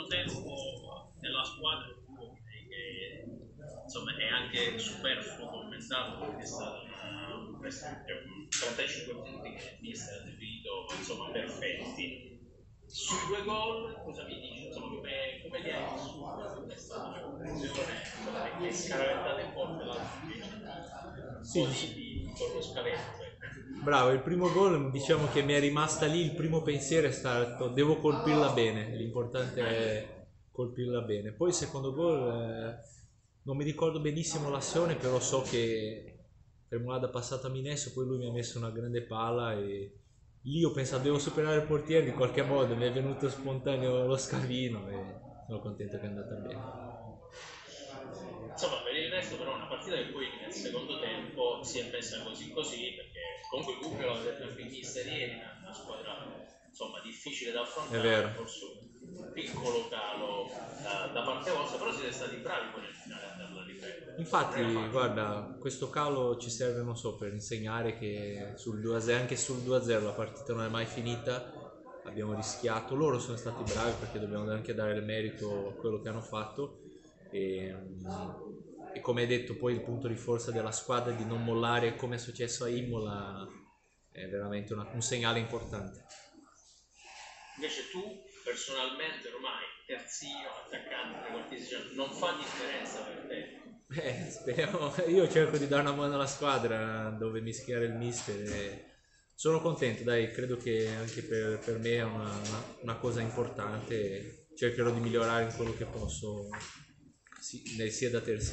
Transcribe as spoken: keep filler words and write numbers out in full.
tempo nella squadra tu che insomma è anche superfluo commentato perché è stato una, trentacinque punti che il mister ha definito insomma perfetti. Sui due gol cosa mi dici? Insomma, come, come li hai vissuti? È stata una conclusione che è scaravettata in porta l'altro invece un Sì, po' di, dic- di con lo scavetto. Ecco. bravo, il primo gol diciamo che mi è rimasta lì, il primo pensiero è stato devo colpirla bene, l'importante è colpirla bene. Poi il secondo gol eh, non mi ricordo benissimo l'azione, però so che Tremolada ha passato a Minesso, poi lui mi ha messo una grande palla e lì ho pensato devo superare il portiere, in qualche modo mi è venuto spontaneo lo scavino e sono contento che è andata bene. Insomma, per il resto però è una partita che poi nel secondo tempo si è messa così così, perché comunque il Gubbio l'ha detto anche il mister ieri, è una squadra insomma difficile da È affrontare, vero. forse un piccolo calo uh, da parte vostra, però siete stati bravi poi nel finale a andarla a riprendere. Infatti, guarda, questo calo ci serve, non so, per insegnare che sul due a zero, anche sul due a zero la partita non è mai finita, abbiamo rischiato, loro sono stati bravi perché dobbiamo anche dare il merito a quello che hanno fatto e, e come hai detto poi il punto di forza della squadra di non mollare come è successo a Imola è veramente una- un segnale importante. Invece tu personalmente ormai terzino, attaccante, trequartista, non fa differenza per te. Eh, speriamo. Io cerco di dare una mano alla squadra dove mischiare il mister e sono contento, dai, credo che anche per, per me è una, una- una cosa importante. Cercherò di migliorare in quello che posso, sì, sia da terzino